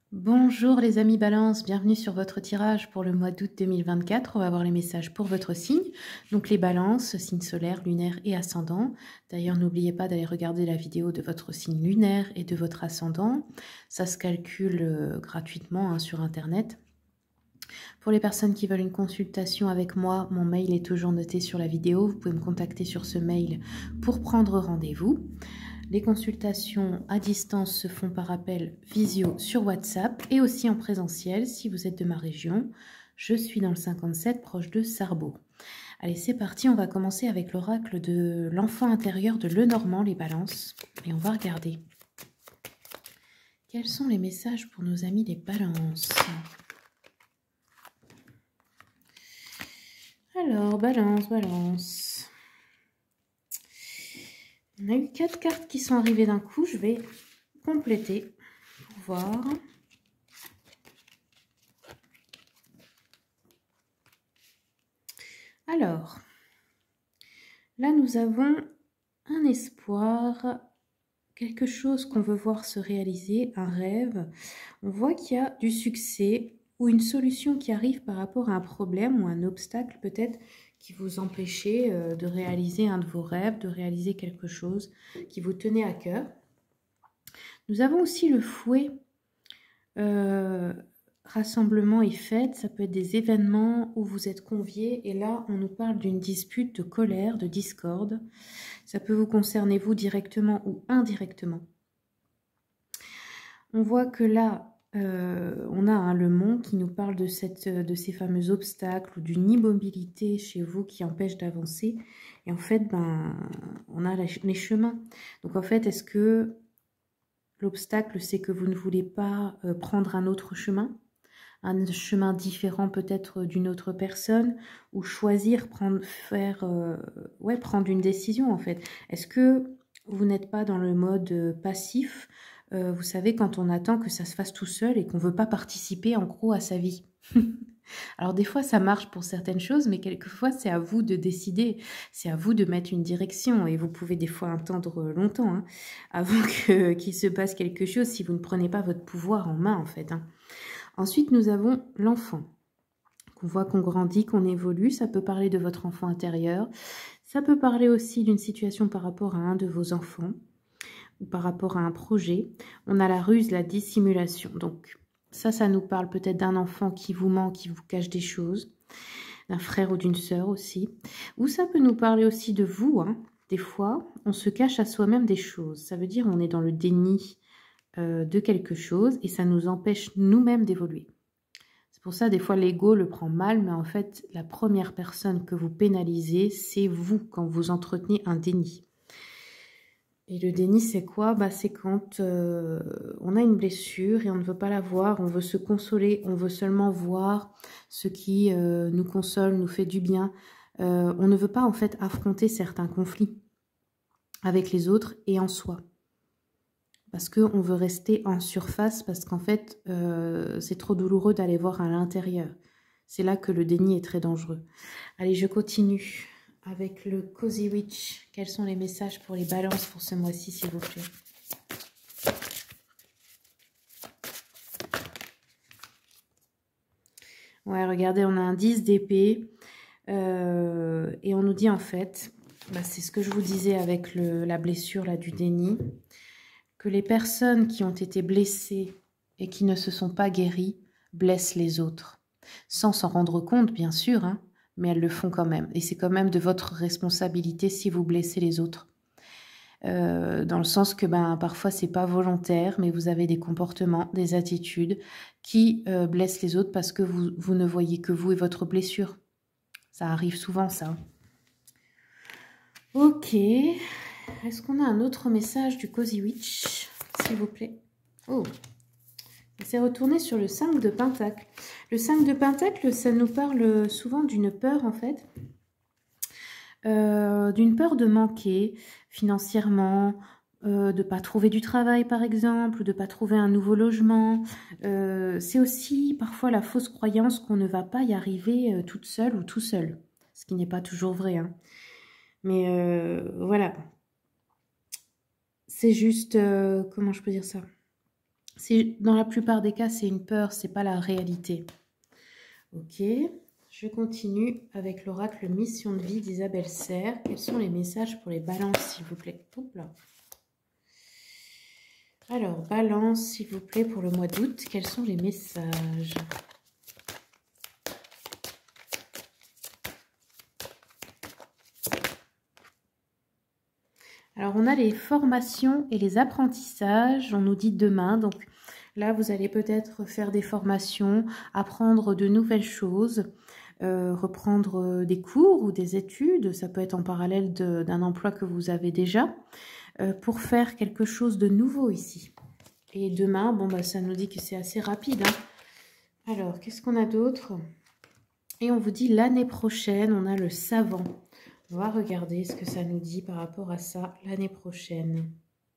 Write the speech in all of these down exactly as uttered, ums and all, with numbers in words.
Bonjour les amis Balance, bienvenue sur votre tirage pour le mois d'août deux mille vingt-quatre. On va voir les messages pour votre signe. Donc les balances, signe solaire, lunaire et ascendant. D'ailleurs, n'oubliez pas d'aller regarder la vidéo de votre signe lunaire et de votre ascendant. Ça se calcule euh, gratuitement hein, sur Internet. Pour les personnes qui veulent une consultation avec moi, mon mail est toujours noté sur la vidéo. Vous pouvez me contacter sur ce mail pour prendre rendez-vous. Les consultations à distance se font par appel visio sur WhatsApp et aussi en présentiel si vous êtes de ma région. Je suis dans le cinquante-sept, proche de Sarrebourg. Allez, c'est parti, on va commencer avec l'oracle de l'enfant intérieur de Lenormand, les balances. Et on va regarder. Quels sont les messages pour nos amis les balances? Alors, balance, balance. On a eu quatre cartes qui sont arrivées d'un coup. Je vais compléter pour voir. Alors, là nous avons un espoir, quelque chose qu'on veut voir se réaliser, un rêve. On voit qu'il y a du succès ou une solution qui arrive par rapport à un problème ou un obstacle peut-être qui vous empêchait euh, de réaliser un de vos rêves, de réaliser quelque chose qui vous tenait à cœur. Nous avons aussi le fouet, euh, rassemblement et fête, ça peut être des événements où vous êtes conviés et là on nous parle d'une dispute, de colère, de discorde. Ça peut vous concerner vous directement ou indirectement. On voit que là, euh, on a hein, le mont qui nous parle de, cette, de ces fameux obstacles ou d'une immobilité chez vous qui empêche d'avancer. Et en fait, ben, on a les chemins. Donc en fait, est-ce que l'obstacle, c'est que vous ne voulez pas euh, prendre un autre chemin, un chemin différent peut-être d'une autre personne, ou choisir, prendre, faire, euh, ouais, prendre une décision en fait. Est-ce que vous n'êtes pas dans le mode euh, passif? Euh, vous savez, quand on attend que ça se fasse tout seul et qu'on ne veut pas participer en gros à sa vie. Alors des fois ça marche pour certaines choses, mais quelquefois c'est à vous de décider, c'est à vous de mettre une direction et vous pouvez des fois attendre longtemps hein, avant que, qu'il se passe quelque chose si vous ne prenez pas votre pouvoir en main en fait. Hein. Ensuite nous avons l'enfant. On voit qu'on grandit, qu'on évolue, ça peut parler de votre enfant intérieur, ça peut parler aussi d'une situation par rapport à un de vos enfants ou par rapport à un projet. On a la ruse, la dissimulation, donc ça, ça nous parle peut-être d'un enfant qui vous ment, qui vous cache des choses, d'un frère ou d'une sœur aussi. Ou ça peut nous parler aussi de vous. Hein. Des fois, on se cache à soi-même des choses. Ça veut dire on est dans le déni euh, de quelque chose et ça nous empêche nous-mêmes d'évoluer. C'est pour ça, des fois, l'ego le prend mal, mais en fait, la première personne que vous pénalisez, c'est vous quand vous entretenez un déni. Et le déni, c'est quoi? Bah, c'est quand euh, on a une blessure et on ne veut pas la voir, on veut se consoler, on veut seulement voir ce qui euh, nous console, nous fait du bien. Euh, on ne veut pas en fait affronter certains conflits avec les autres et en soi. Parce qu'on veut rester en surface, parce qu'en fait, euh, c'est trop douloureux d'aller voir à l'intérieur. C'est là que le déni est très dangereux. Allez, je continue avec le Cozy Witch. Quels sont les messages pour les balances pour ce mois-ci, s'il vous plaît? Ouais, regardez, on a un dix d'épée. Euh, et on nous dit en fait, bah, c'est ce que je vous disais avec le, la blessure là, du déni, que les personnes qui ont été blessées et qui ne se sont pas guéries blessent les autres. Sans s'en rendre compte, bien sûr, hein, mais elles le font quand même. Et c'est quand même de votre responsabilité si vous blessez les autres. Euh, dans le sens que ben, parfois, c'est pas volontaire, mais vous avez des comportements, des attitudes qui euh, blessent les autres parce que vous, vous ne voyez que vous et votre blessure. Ça arrive souvent, ça. Ok. Est-ce qu'on a un autre message du Cozy Witch, s'il vous plaît? Oh, c'est retourné sur le cinq de Pentacle. Le cinq de Pentacle, ça nous parle souvent d'une peur, en fait. Euh, d'une peur de manquer financièrement, euh, de ne pas trouver du travail, par exemple, de ne pas trouver un nouveau logement. Euh, c'est aussi parfois la fausse croyance qu'on ne va pas y arriver euh, toute seule ou tout seul. Ce qui n'est pas toujours vrai, hein. Mais euh, voilà. C'est juste, euh, comment je peux dire ça? Dans la plupart des cas, c'est une peur, c'est pas la réalité. Ok, je continue avec l'oracle Mission de vie d'Isabelle Serre. Quels sont les messages pour les balances, s'il vous plaît? Hop là. Alors, balance, s'il vous plaît, pour le mois d'août, quels sont les messages? Alors, on a les formations et les apprentissages. On nous dit demain. Donc, là, vous allez peut-être faire des formations, apprendre de nouvelles choses, euh, reprendre des cours ou des études. Ça peut être en parallèle d'un emploi que vous avez déjà, euh, pour faire quelque chose de nouveau ici. Et demain, bon, bah, ça nous dit que c'est assez rapide, hein. Alors, qu'est-ce qu'on a d'autre? Et on vous dit l'année prochaine, on a le savant. On va regarder ce que ça nous dit par rapport à ça l'année prochaine.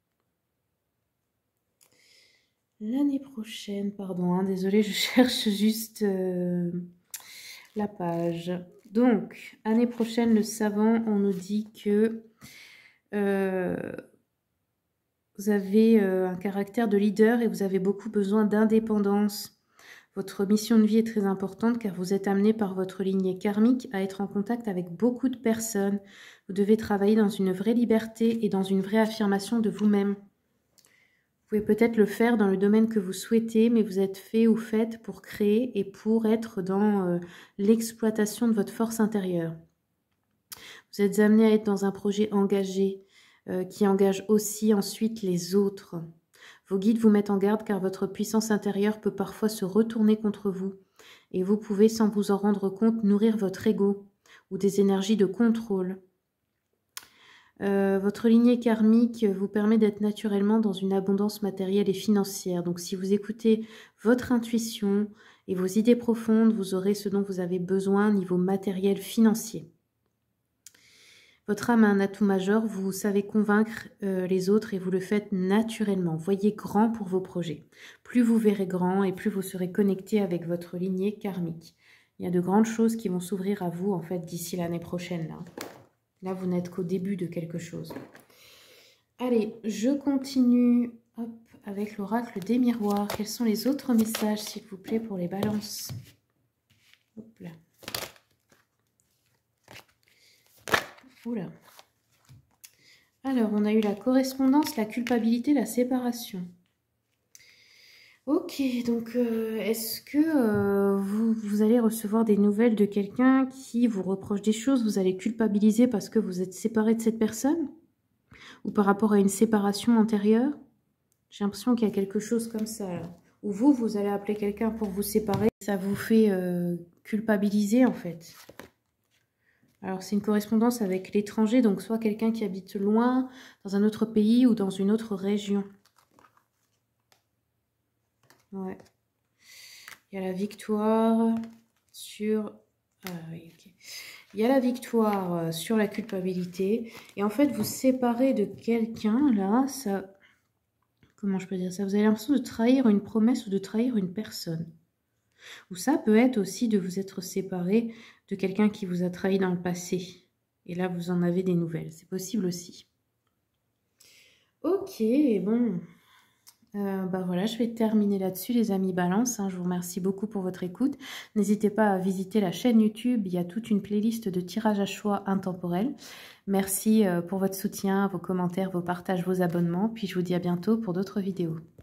L'année prochaine, pardon, hein, désolée, je cherche juste euh, la page. Donc, année prochaine, le savant, on nous dit que euh, vous avez euh, un caractère de leader et vous avez beaucoup besoin d'indépendance. Votre mission de vie est très importante car vous êtes amené par votre lignée karmique à être en contact avec beaucoup de personnes. Vous devez travailler dans une vraie liberté et dans une vraie affirmation de vous-même. Vous pouvez peut-être le faire dans le domaine que vous souhaitez, mais vous êtes fait ou faite pour créer et pour être dans euh, l'exploitation de votre force intérieure. Vous êtes amené à être dans un projet engagé euh, qui engage aussi ensuite les autres. Vos guides vous mettent en garde car votre puissance intérieure peut parfois se retourner contre vous et vous pouvez, sans vous en rendre compte, nourrir votre ego ou des énergies de contrôle. Euh, votre lignée karmique vous permet d'être naturellement dans une abondance matérielle et financière. Donc si vous écoutez votre intuition et vos idées profondes, vous aurez ce dont vous avez besoin au niveau matériel financier. Votre âme a un atout majeur, vous savez convaincre euh, les autres et vous le faites naturellement. Voyez grand pour vos projets. Plus vous verrez grand et plus vous serez connecté avec votre lignée karmique. Il y a de grandes choses qui vont s'ouvrir à vous en fait d'ici l'année prochaine. Là, là vous n'êtes qu'au début de quelque chose. Allez, je continue hop, avec l'oracle des miroirs. Quels sont les autres messages s'il vous plaît pour les balances? Hop là. Oula. Alors, on a eu la correspondance, la culpabilité, la séparation. Ok, donc euh, est-ce que euh, vous, vous allez recevoir des nouvelles de quelqu'un qui vous reproche des choses? Vous allez culpabiliser parce que vous êtes séparé de cette personne? Ou par rapport à une séparation antérieure? J'ai l'impression qu'il y a quelque chose comme ça. Là. Ou vous, vous allez appeler quelqu'un pour vous séparer. Ça vous fait euh, culpabiliser en fait. Alors, c'est une correspondance avec l'étranger, donc soit quelqu'un qui habite loin, dans un autre pays ou dans une autre région. Ouais. Il y a la victoire sur... Ah, oui, okay. Il y a la victoire sur la culpabilité. Et en fait, vous séparez de quelqu'un, là, ça... Comment je peux dire ça? Vous avez l'impression de trahir une promesse ou de trahir une personne. Ou ça peut être aussi de vous être séparé de quelqu'un qui vous a trahi dans le passé. Et là, vous en avez des nouvelles. C'est possible aussi. Ok, bon. Euh, bah voilà, je vais terminer là-dessus, les amis Balance. Hein, je vous remercie beaucoup pour votre écoute. N'hésitez pas à visiter la chaîne YouTube. Il y a toute une playlist de tirages à choix intemporels. Merci pour votre soutien, vos commentaires, vos partages, vos abonnements. Puis je vous dis à bientôt pour d'autres vidéos.